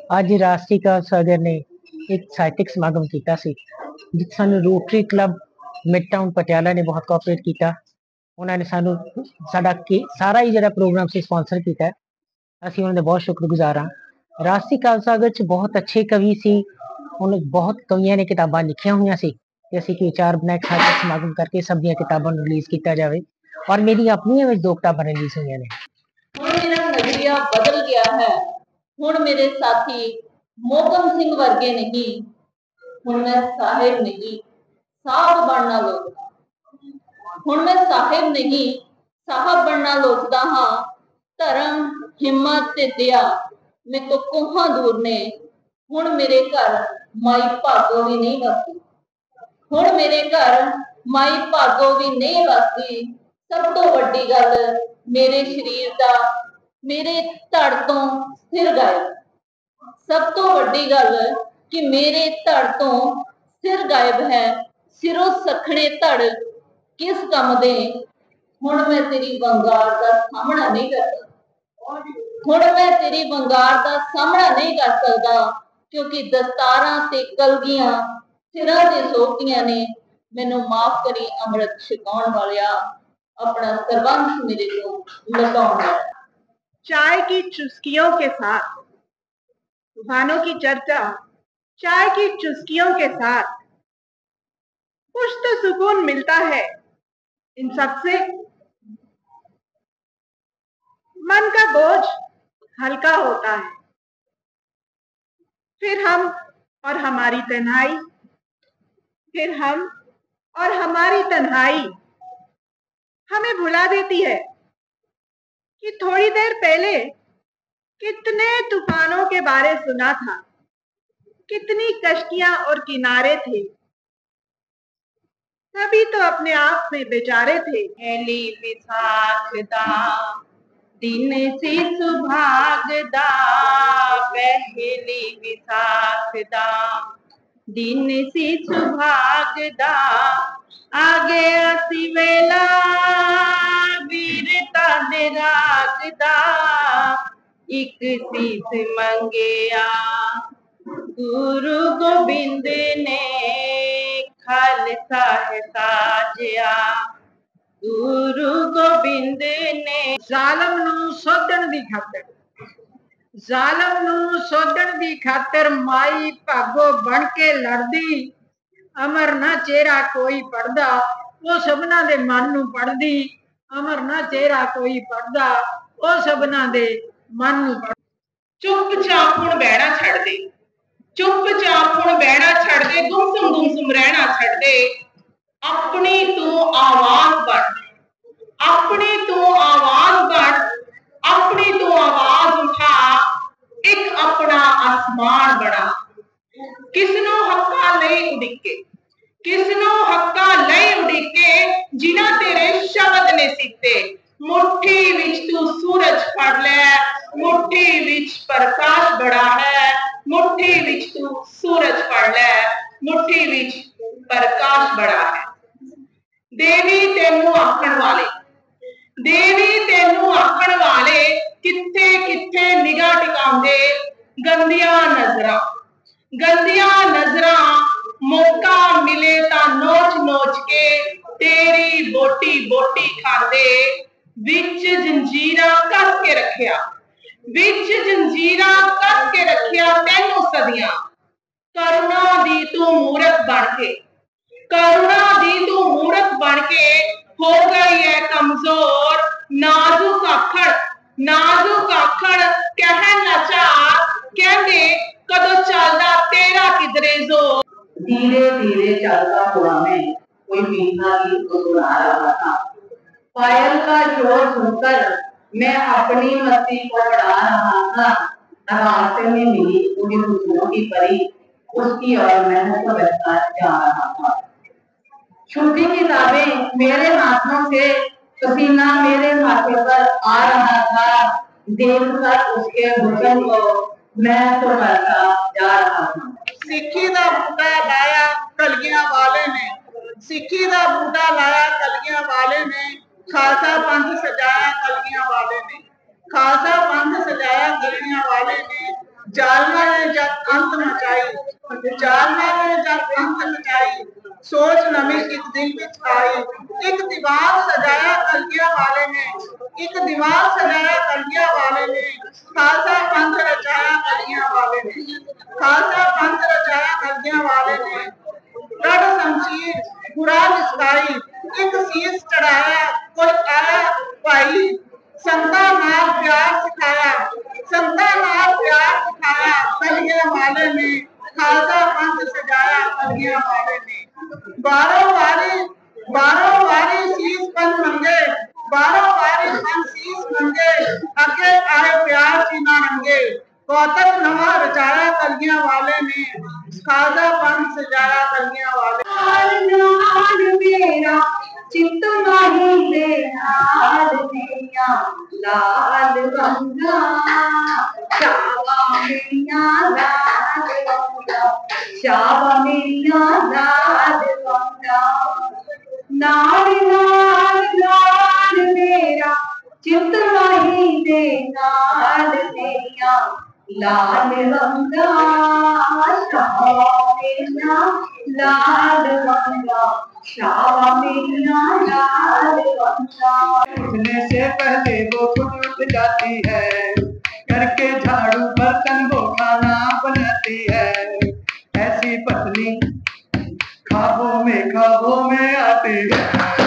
ਅੱਜ ਰਾਸ਼ਟਰੀ ਕਾਉਂਸਲਰ ਨੇ ਇੱਕ ਸਾਹਿਤਕ ਸਮਾਗਮ ਕੀਤਾ ਸੀ ਜਿੱਥੇ ਸਾਨੂੰ rotary club mid town Patiala ਨੇ ਬਹੁਤ ਕੋਆਪਰੇਟ ਕੀਤਾ। ਉਹਨਾਂ ਨੇ ਸਾਨੂੰ ਸਾਡਾ ਸਾਰਾ ਹੀ ਜਿਹੜਾ ਪ੍ਰੋਗਰਾਮ ਸੀ ਸਪਾਂਸਰ ਕੀਤਾ। ਅਸੀਂ ਉਹਨਾਂ ਦੇ ਬਹੁਤ ਸ਼ੁਕਰਗੁਜ਼ਾਰ ਹਾਂ। ਰਾਸ਼ਟਰੀ ਖਾਲਸਾ ਵਿੱਚ ਬਹੁਤ ਅੱਛੇ ਕਵੀ ਸੀ। ਉਹਨੇ ਬਹੁਤ ਕਵੀਆਂ ਨੇ ਕਿਤਾਬਾਂ ਲਿਖੀਆਂ ਹੋਈਆਂ ਸੀ ਤੇ ਅਸੀਂ ਕਿ ਵਿਚਾਰ ਬਣਾ ਕੇ ਸਾਹਿਤਕ ਸਮਾਗਮ ਕਰਕੇ ਸਭ ਦੀਆਂ ਕਿਤਾਬਾਂ ਨੂੰ ਰਿਲੀਜ਼ ਕੀਤਾ ਜਾਵੇ ਔਰ ਮੇਰੀ ਆਪਣੀਆਂ ਵਿੱਚ 2 ਕਿਤਾਬਾਂ ਰਿਲੀਜ਼ ਹੋਈਆਂ ਨੇ। ਹੁਣ ਮੇਰਾ ਨਜ਼ਰੀਆ ਬਦਲ ਗਿਆ ਹੈ। ਹੁਣ ਮੇਰੇ ਸਾਥੀ ਮੋਹਕਮ ਸਿੰਘ ਵਰਗੇ ਨਹੀਂ। ਹੁਣ ਮੈਂ ਸਾਹਿਬ ਨਹੀਂ ਸਾਹਬ ਬਣਨਾ ਲੋਚਦਾ। ਹੁਣ ਮੈਂ ਸਾਹਿਬ ਨਹੀਂ ਸਾਹਬ ਬਣਨਾ ਲੋਚਦਾ ਹਾਂ। ਧਰਮ ਹਿੰਮਤ ਤੇ ਦਇਆ ਮੇਰੇ ਤੋਂ ਕੋਹਾਂ ਦੂਰ ਨੇ। ਹੁਣ ਮੇਰੇ ਘਰ ਮਾਈ ਭਾਗੋ ਵੀ ਨਹੀਂ ਵਸਦੀ। ਹੁਣ ਮੇਰੇ ਘਰ ਮਾਈ ਭਾਗੋ ਵੀ ਨਹੀਂ ਵਸਦੀ। ਸਭ ਤੋਂ ਵੱਡੀ ਗੱਲ ਮੇਰੇ ਸਰੀਰ ਦਾ ਮੇਰੇ ਧੜ ਤੋਂ ਸਿਰ ਗਾਇਬ। ਸਭ ਤੋਂ ਵੱਡੀ ਗੱਲ ਕਿ ਮੇਰੇ ਧੜ ਤੋਂ ਸਿਰ ਗਾਇਬ ਹੈ। ਸਿਰੋਂ ਸਖਣੇ ਧੜ ਕਿਸ ਕੰਮ ਦੇ। ਹੁਣ ਮੈਂ ਤੇਰੀ ਵੰਗਾਰ ਦਾ ਸਾਹਮਣਾ ਨਹੀਂ ਕਰ ਸਕਦਾ। ਹੁਣ ਮੈਂ ਤੇਰੀ ਵੰਗਾਰ ਦਾ ਸਾਹਮਣਾ ਨਹੀਂ ਕਰ ਸਕਦਾ ਕਿਉਂਕਿ ਦਸਤਾਰਾਂ ਤੇ ਕਲਗੀਆਂ ਸਿਰਾਂ ਤੇ ਸੋਹਤੀਆਂ ਨੇ। ਮੈਨੂੰ ਮਾਫ करी अमृत छकाउण वालिया अपना सर्वंश मेरे को लुटाउण वाला। चाय की चुस्कियों के साथ तूफानों की चर्चा, चाय की चुस्कियों के साथ कुछ तो सुकून मिलता है। इन सब से मन का बोझ हल्का होता है। फिर हम और हमारी तन्हाई, फिर हम और हमारी तन्हाई हमें भुला देती है कि थोड़ी देर पहले कितने तूफानों के बारे सुना था, कितनी कश्तियां और किनारे थे। सभी तो अपने आप में बेचारे थे। पहली विसाख दा दिन सी सुभागदा, पहली विसाख दा दिन सी सुभागदा। आ गया सी वेला वीरता दे रागदा। एक सीस मंगया गुरु गोबिंद ने, खालसा है साजिया गुरु गोबिंद ने। जालम नूं सोधण दी खातर, जालम नूं सोधण दी खातर माई भागो बन के लड़दी। अमर ना चेहरा कोई पढ़दा, वो सबना दे मन नूं पढ़दी। अमर ना चेहरा कोई पढ़दा, वो सबना दे मन नूं पढ़दा। चुपचाप हुण बहना छड़ दे, चुपचाप हुण बहना छड़ दे। गुमसुम रहना छड़ दे। अपनी तू आवाज बन, अपनी तू आवाज बन, अपनी तू आवाज उठा। एक अपना आसमान बना। किसनों हक्का लई उड़ीके, किसनों हक्का लई उड़ीके जिन्हां तेरे शब्द ने सीते। मुट्ठी विच तू सूरज फड़ लै, मुट्ठी विच प्रकाश बड़ा है। मुट्ठी विच तू सूरज फड़ लै, मुट्ठी विच प्रकाश बड़ा है। देवी तेनू आखण वाले, देवी तेनू आखण वाले किथे किथे निगाह टिकाउंदे। गंदियां नजरां, गंदियां नजरां मौका मिले तां नोच नोच के तेरी बोटी बोटी खांदे। विच जंजीरां कस के रखिया, विच जंजीरां कस के रखिया तैनू सदियां। करुणा दी तू मूरत बन के, करुणा दी तू मूरत बन के हो गई है कमजोर। नाजुक आखड़, नाजुक आखड़ कहन लाचार कहंदे कदों चलदा तेरा किधरे जोर। धीरे धीरे चलता हुआ मैं कोई मीठा गीत गुनगुना रहा था। पायल का शोर सुनकर मैं अपनी मस्ती को बढ़ा रहा था। रास्ते में मिली मुझे खुशबू की परी, उसकी ओर मैं बढ़ता जा रहा था। छूटी किताबें मेरे हाथों से, पसीना मेरे माथे पर आ रहा था। देखकर उसके हुस्न को मैं तो बढ़ता जा रहा था। सिक्खी दा बूटा लाया कलगियां वाले ने, सिक्खी दा बूटा लाया कलगियां वाले ने। खालसा पंथ सजाया कलगियां वाले ने, खालसा पंथ सजाया कलगियां वाले ने। जालना ने जब अंत मचाई, जालना ने जब अंत मचाई, सोच नवी एक दिल विच आई। एक दीवार सजाया कलगियां वाले ने, एक दीवार सजाया कलगियां वाले ने, खालसा पंथ रचाया कलगियां वाले ने, खालसा पंथ रचाया कलगियां वाले ने। गढ़ शमशीर बुरा निस्ताई, एक शीश चढ़ाया कोई आया भाई। संता नाल प्यार सिखाया, संता नाल प्यार सिखाया कलगियां वाले ने, खालसा पंथ सजाया कलगियां वाले ने। बारों वारी शीश पंथ मंगे, बारों वारी पंथ शीश मंगे, अगे आए प्यार सीना नंगे। कौतक नवा रचाया कलगियां वाले ने, खालसा पंथ सजाया कलगियां वाले। मेरा चित नहीं दे नाल मेरा लाल बंगा, शाबा मेरिया लाल बंगा, शाबा मेरिया लाल बंगा। नाल नाल नाल मेरा चित नहीं दे नाल मेरिया लाल बंगा, शाबा मेरिया लाल बंगा, शाबा मेरिया लाल बंगा। उठने से पहले वो खुद उठ जाती है, करके झाड़ू बर्तन वो खाना बनाती है। ऐसी पत्नी ख्वाबों में आती है।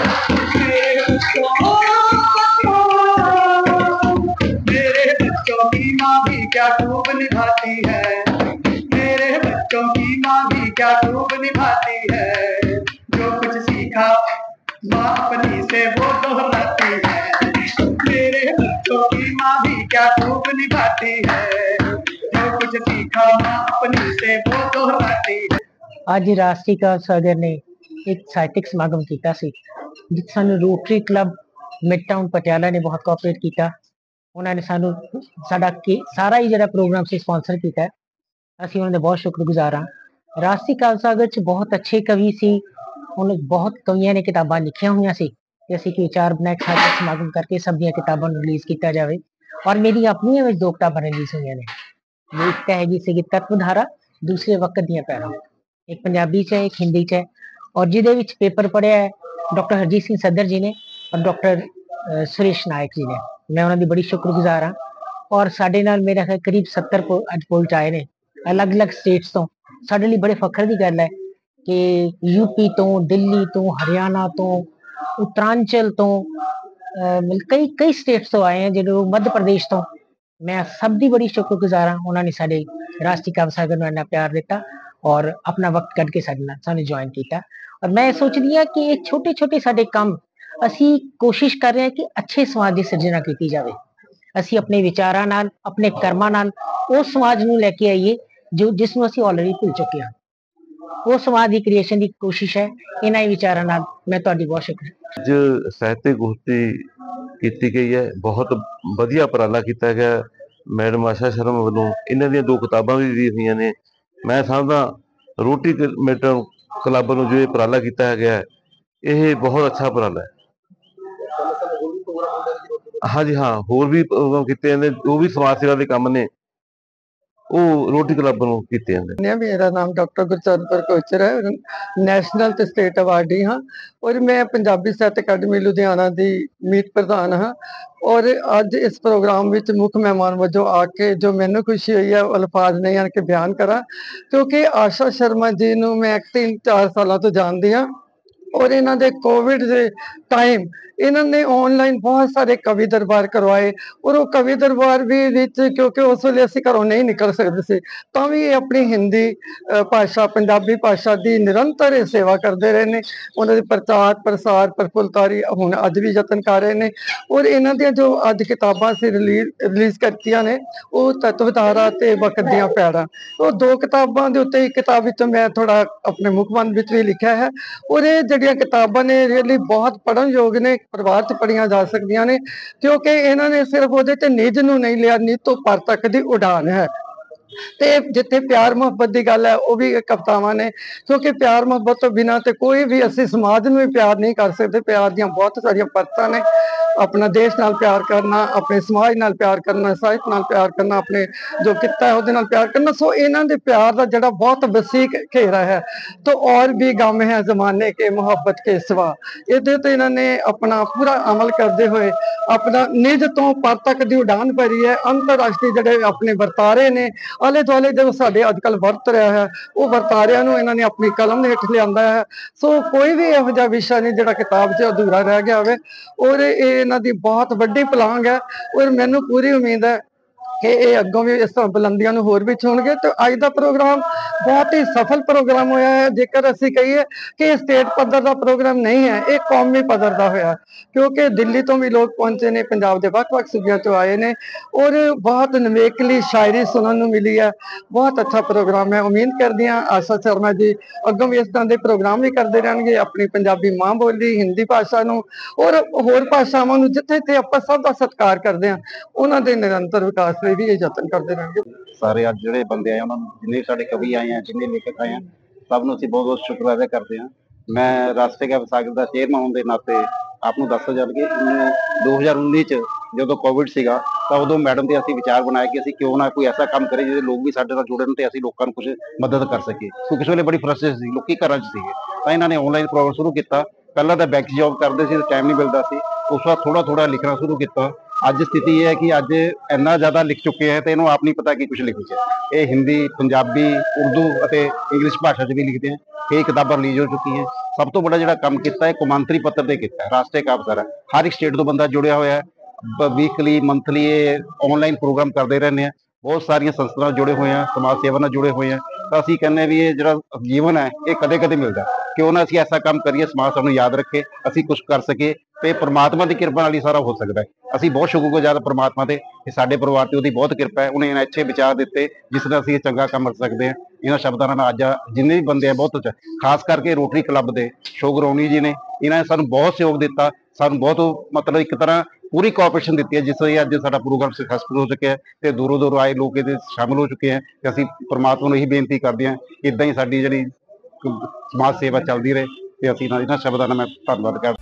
मेरे बच्चों की माँ भी क्या खूब निभाती है, मेरे बच्चों की माँ भी क्या खूब निभाती है। जो कुछ सीखा माँ अपनी से वो दोहराती है, मेरे बच्चों की माँ भी क्या खूब निभाती है। जो कुछ सीखा माँ अपनी से वो दोहराती है। ਅੱਜ ਰਾਸ਼ਟਰੀ ਖਾਲਸਾ ਸਭਾ ਨੇ ਇੱਕ ਸਾਹਿਤਕ ਸਮਾਗਮ ਕੀਤਾ ਸੀ, ਜਿਸ ਸਾਨੂੰ rotary club mid town Patiala ਨੇ ਬਹੁਤ ਕੋਆਪਰੇਟ ਕੀਤਾ। ਉਹਨਾਂ ਨੇ ਸਾਨੂੰ ਸਾਡਾ ਸਾਰਾ ਹੀ ਜਿਹੜਾ ਪ੍ਰੋਗਰਾਮ ਸੀ ਸਪਾਂਸਰ ਕੀਤਾ। ਅਸੀਂ ਉਹਨਾਂ ਦੇ ਬਹੁਤ ਸ਼ੁਕਰਗੁਜ਼ਾਰ ਹਾਂ। ਰਾਸ਼ਟਰੀ ਖਾਲਸਾ ਸਭਾ 'ਚ ਬਹੁਤ ਅੱਛੇ ਕਵੀ ਸੀ, ਉਹਨੇ ਬਹੁਤ ਕਵੀਆਂ ਨੇ ਕਿਤਾਬਾਂ ਲਿਖੀਆਂ ਹੋਈਆਂ ਸੀ ਤੇ ਅਸੀਂ ਕਿ ਵਿਚਾਰ ਬਣਾਇਆ ਸਾਹਿਤਕ ਸਮਾਗਮ ਕਰਕੇ ਸਭ ਦੀਆਂ ਕਿਤਾਬਾਂ ਨੂੰ ਰਿਲੀਜ਼ ਕੀਤਾ ਜਾਵੇ। ਔਰ ਮੇਰੀਆਂ ਆਪਣੀਆਂ ਵਿੱਚ 2 ਕਿਤਾਬਾਂ ਰਿਲੀਜ਼ ਹੋਈਆਂ ਨੇ। ਇੱਕ ਤਾਂ ਹੈਗੀ ਸੀਗੀ ਤਤਵਧਾਰਾ, ਦੂਸਰੇ ਵਕਤ ਦੀਆਂ ਪੈਰਾਂ। एक पंजाबी च है, एक हिंदी च है। और जिदे विच पेपर पढ़िया है डॉक्टर हरजीत सिंह सद्दर जी ने और डॉक्टर सुरेश नायक जी ने। मैं उन्होंने बड़ी शुक्रगुजार हाँ। और साडे नाल मेरा ख्याल करीब 70 अज पोल आए ने अलग अलग स्टेट्स तो। साडे लिए बड़े फखर की गल है कि यूपी तो, दिल्ली तो, हरियाणा तो, उत्तरांचल तो, कई कई स्टेट्स तो आए हैं, जो मध्य प्रदेश तो। मैं सब की बड़ी शुक्रगुजार हाँ। उन्होंने साडे राष्ट्रीय खालसा सभा नूं इन्ना प्यार दिता और अपना वक्त कढ़ के सानू ज्वाइन किया। और मैं सोचदी हाँ कि ये छोटे छोटे साडे काम असी कोशिश कर रहे हैं कि अच्छे समाज की सिरजना की जाए। असी अपने विचारां नाल, अपने कर्मां नाल उस समाज नूं लैके आईए जो जिसनूं असी ऑलरेडी भुल चुके हैं। वो समाज की क्रिएशन की कोशिश है। इन्हां ही विचारां नाल मैं तुहाडी बहुत शुक्रिया। अज साहित्यक गोष्ठी की गई है, बहुत वधिया उपराला किया गया। मैडम आशा शर्मा वालों इन्हां दी 2 किताबां भी रिलीज हुई ने। मैं समझदा रोटी मिड टाउन क्लब नूं जो उपराला किया गया है, ये बहुत अच्छा उपराला है। हाँ जी हाँ, होर भी प्रोग्राम किए जाते जो भी समाज सेवा के काम ने वो रोटी क्लब नूं कीते जांदे ने। मेरा नाम डॉक्टर गुरचरण कोचर है, नैशनल ते स्टेट अवार्डी हाँ और मैं पंजाबी साहित्य अकादमी लुधियाना की मीत प्रधान हाँ। और अज इस प्रोग्राम में मुख मेहमान वजों आके जो मैनू खुशी हुई है अल्फाज नहीं आन के बयान करा, क्योंकि आशा शर्मा जी नूं मैं 3-4 सालों तो जानती हाँ। और इन्हों दे कोविड के टाइम इन्होंने ऑनलाइन बहुत सारे कवि दरबार करवाए और वो कवि दरबार भी क्योंकि उस वे असीं घरों नहीं निकल सकते थे तो भी अपनी हिंदी भाषा पंजाबी भाषा की निरंतर सेवा करते रहे ने। उन्होंने प्रचार प्रसार प्रफुलतारी हुण अज भी यतन कर रहे हैं। और इन्हों दी जो अज किताबां से रिलीज करतियां ने वो तत्वधारा ते वक्त दियां पैड़ां, वो 2 किताबां दे उत्ते एक किताब विच मैं थोड़ा अपने मुखबंद विच भी लिखा है। और ये जिहड़ियां किताबां ने रियली बहुत पढ़न योग ने, परिवार च पढ़िया जा सकदियां ने, क्योंकि इन्होंने सिर्फ वो निज नूं नहीं लिया, निज तो पर तक की उड़ान है। ते जिथे प्यार मुहब्बत की गल है वह भी कवितावां ने, क्योंकि प्यार मुहब्बत तो बिना तो कोई भी असी समाज में प्यार नहीं कर सकते। प्यार दी बहुत सारिया परतां ने अपना देश नाल प्यार करना, अपने समाज नाल प्यार करना, ਸਾਹਿਤ नाल प्यार करना, अपने जो किता है ਉਹਦੇ ਨਾਲ प्यार करना। सो इन्हां दे प्यार ਦਾ ਜਿਹੜਾ बहुत वसीक घेरा है। तो और भी गम है जमाने के मुहब्बत के सिवा, ਇਹਦੇ ਤੇ ਇਹਨਾਂ ਨੇ अपना पूरा अमल करते हुए अपना निज तो पर तक की उड़ान भरी है। अंतरराष्ट्रीय ਜਿਹੜੇ अपने ਵਰਤਾਰੇ ਨੇ आले दुआले जो ਸਾਡੇ अजकल ਵਰਤ ਰਿਹਾ है, ਉਹ ਵਰਤਾਰਿਆਂ ਨੂੰ ਇਹਨਾਂ ਨੇ ਆਪਣੀ ਕਲਮ ਦੇ ਹੇਠ ਲਿਆਂਦਾ है। सो कोई भी ਇਹੋ ਜਿਹਾ ਵਿਸ਼ਾ ਨਹੀਂ ਜਿਹੜਾ ਕਿਤਾਬ 'ਚ ਅਧੂਰਾ ਰਹਿ ਗਿਆ ਹੋਵੇ, ਔਰ ਇਹ ਇਹਨਾਂ ਦੀ ਬਹੁਤ ਵੱਡੀ ਪਲਾਂਘ ਹੈ। ਔਰ ਮੈਨੂੰ ਪੂਰੀ ਉਮੀਦ ਹੈ कि ये अगों भी इस तरह बुलंदियां नूं होर भी छूणगे। तो अज का प्रोग्राम बहुत ही सफल प्रोग्राम होया है। जेकर असीं कहिए कि स्टेट पद्धर का प्रोग्राम नहीं है, ये कौमी पद्धर का होया, क्योंकि दिल्ली तो भी लोग पहुंचे ने, पंजाब के वख-वख सूबियां तो आए ने, और बहुत निवेकली शायरी सुनने नूं मिली है। बहुत अच्छा प्रोग्राम है। उम्मीद करदी हां आशा शर्मा जी अगों भी इस तरह के प्रोग्राम भी करते रहणगे, अपनी पंजाबी मां बोली हिंदी भाषा नूं और होर भाषावां नूं जिथे जिथे आपां सब दा सत्कार करदे हां, उन्हां दे निरंतर विकास ਲਈ भी ये यतन करते रहेंगे। ਸਾਰੇ ਅੱਜ ਜਿਹੜੇ ਬੰਦੇ ਆਏ ਉਹਨਾਂ ਨੂੰ, ਜਿੰਨੇ ਸਾਡੇ ਕਵੀ ਆਏ ਆ, ਜਿੰਨੇ ਲੇਖਕ ਆਏ ਆ, ਸਭ ਨੂੰ ਅਸੀਂ ਬਹੁਤ ਬਹੁਤ ਸ਼ੁਕਰ ਅਦਾ ਕਰਦੇ ਹਾਂ। ਮੈਂ ਰਾਸ਼ਟਰੀ ਕਵੀ ਸਾਗਰ ਦਾ ਚੇਅਰਮੈਨ ਹੋਣ ਦੇ ਨਾਤੇ ਆਪ ਨੂੰ ਦੱਸਣਾ ਚਾਹੁੰਦਾ ਕਿ 2019 ਚ ਜਦੋਂ ਕੋਵਿਡ ਸੀਗਾ ਤਾਂ ਉਦੋਂ ਮੈਡਮ ਤੇ ਅਸੀਂ ਵਿਚਾਰ ਬਣਾਇਆ ਕਿ ਅਸੀਂ ਕਿਉਂ ਨਾ ਕੋਈ ਐਸਾ ਕੰਮ ਕਰੀਏ ਜਿਹਦੇ ਲੋਕ ਵੀ ਸਾਡੇ ਨਾਲ ਜੁੜਨ ਤੇ ਅਸੀਂ ਲੋਕਾਂ ਨੂੰ ਕੁਝ ਮਦਦ ਕਰ ਸਕੀਏ, ਕਿਉਂਕਿ ਉਸ ਵੇਲੇ ਬੜੀ ਫਰਸਟ੍ਰੇਸ਼ਨ ਸੀ, ਲੋਕੀ ਘਰਾਂ 'ਚ ਸੀਗੇ। ਤਾਂ ਇਹਨਾਂ ਨੇ ਆਨਲਾਈਨ ਪ੍ਰੋਗਰਾਮ ਸ਼ੁਰੂ ਕੀਤਾ। ਪਹਿਲਾਂ ਤਾਂ ਬੈਂਕ ਜੌਬ ਕਰਦੇ ਸੀ, ਟਾਈਮ ਨਹੀਂ ਮਿਲਦਾ ਸੀ। ਉਸ ਤੋਂ ਬਾਅਦ ਥੋੜਾ ਥੋੜਾ ਲਿਖਣਾ ਸ਼ੁਰੂ ਕੀਤਾ। ਅੱਜ ਸਥਿਤੀ ਇਹ ਹੈ ਕਿ ਅੱਜ ਇੰਨਾ ਜ਼ਿਆਦਾ ਲਿਖ ਚੁੱਕੇ ਹੈ ਤੇ ਇਹਨੂੰ ਆਪ ਨਹੀਂ ਪਤਾ ਕਿ ਕੁਝ ਲਿਖੀ ਹੈ। ਇਹ ਹਿੰਦੀ, ਪੰਜਾਬੀ, ਉਰਦੂ ਅਤੇ ਇੰਗਲਿਸ਼ ਭਾਸ਼ਾ 'ਚ ਵੀ ਲਿਖਦੇ ਹਨ। ਕਈ ਕਿਤਾਬਾਂ ਰਿਲੀਜ਼ ਹੋ ਚੁੱਕੀ ਹੈ। ਸਭ ਤੋਂ ਵੱਡਾ ਜਿਹੜਾ ਕੰਮ ਕੀਤਾ ਹੈ ਕੌਮਾਂਤਰੀ ਪੱਧਰ ਤੇ ਕੀਤਾ ਹੈ। ਰਾਸ਼ਟਰੀ ਕਾਬਜ਼ਾਰਾ ਹਰ ਇੱਕ ਸਟੇਟ ਤੋਂ ਬੰਦਾ ਜੁੜਿਆ ਹੋਇਆ ਹੈ। ਵੀਕਲੀ, ਮੰਥਲੀ ਇਹ ਆਨਲਾਈਨ ਪ੍ਰੋਗਰਾਮ ਕਰਦੇ ਰਹਿੰਦੇ ਆ। ਬਹੁਤ ਸਾਰੀਆਂ ਸੰਸਥਾਵਾਂ ਜੁੜੇ ਹੋਏ ਆ, ਸਮਾਜ ਸੇਵਾ ਨਾਲ ਜੁੜੇ ਹੋਏ ਆ। ਤਾਂ ਅਸੀਂ ਕਹਿੰਦੇ ਵੀ ਇਹ ਜਿਹੜਾ ਜੀਵਨ ਹੈ ਇਹ ਕਦੇ ਕਦੇ ਮਿਲਦਾ, ਕਿਉਂ ਨਾ ਅਸੀਂ ਐਸਾ ਕੰਮ ਕਰੀਏ ਸਮਾਜ ਸਾਨੂੰ ਯਾਦ ਰੱਖੇ, ਅਸੀਂ ਕੁਝ ਕਰ ਸਕੀਏ ਤੇ ਪ੍ਰਮਾਤਮਾ ਦੀ ਕਿਰਪਾ ਨਾਲ ਹੀ ਸਾਰਾ ਹੋ ਸਕਦਾ ਹੈ। ਅਸੀਂ ਬਹੁਤ ਸ਼ੁਕਰਗੁਜ਼ਾਰ ਪ੍ਰਮਾਤਮਾ ਦੇ ਕਿ ਸਾਡੇ ਪਰਿਵਾਰ ਤੇ ਉਹਦੀ ਬਹੁਤ ਕਿਰਪਾ ਹੈ। ਉਹਨੇ ਇਹਨਾਂ ਅੱਛੇ ਵਿਚਾਰ ਦਿੱਤੇ ਜਿਸ ਨਾਲ ਅਸੀਂ ਇਹ ਚੰਗਾ ਕੰਮ ਕਰ ਸਕਦੇ ਹਾਂ। ਇਹਨਾਂ ਸ਼ਬਦਾਂ ਨਾਲ ਅੱਜ ਜਿੰਨੇ ਵੀ ਬੰਦੇ ਆ ਬਹੁਤ ਖਾਸ ਕਰਕੇ ਰੋਟਰੀ ਕਲੱਬ ਦੇ ਸ਼ੋਗ ਰੌਣੀ ਜੀ ਨੇ, ਇਹਨਾਂ ਨੇ ਸਾਨੂੰ ਬਹੁਤ ਸਹਿਯੋਗ ਦਿੱਤਾ। ਸਾਨੂੰ ਬਹੁਤ ਮਤਲਬ ਇੱਕ ਤਰ੍ਹਾਂ ਪੂਰੀ ਕੋਆਪਰੇਸ਼ਨ ਦਿੱਤੀ ਹੈ, ਜਿਸ ਲਈ ਅੱਜ ਸਾਡਾ ਪ੍ਰੋਗਰਾਮ ਸਕਸੈਸਫੁਲ ਹੋ ਚੁੱਕਿਆ ਹੈ ਤੇ ਦੂਰੋਂ ਦੂਰੋਂ ਆਏ ਲੋਕ ਇਹਦੇ ਸ਼ਾਮਿਲ ਹੋ ਚੁੱਕੇ ਹੈ। ਤੇ ਅਸੀਂ ਪ੍ਰਮਾਤਮਾ ਨੂੰ ਇਹੀ ਬੇਨਤੀ ਕਰਦੇ ਹਾਂ ਕਿ ਇਦਾਂ ਹੀ ਸਾਡੀ ਜਿਹੜੀ ਸਮਾਜ ਸੇਵਾ ਚੱਲਦੀ ਰਹੇ ਤੇ ਅਸੀਂ ਇਹਨਾਂ ਸ਼ਬਦਾਂ ਨਾਲ ਮੈਂ ਧੰਨਵਾਦ ਕਰਦਾ।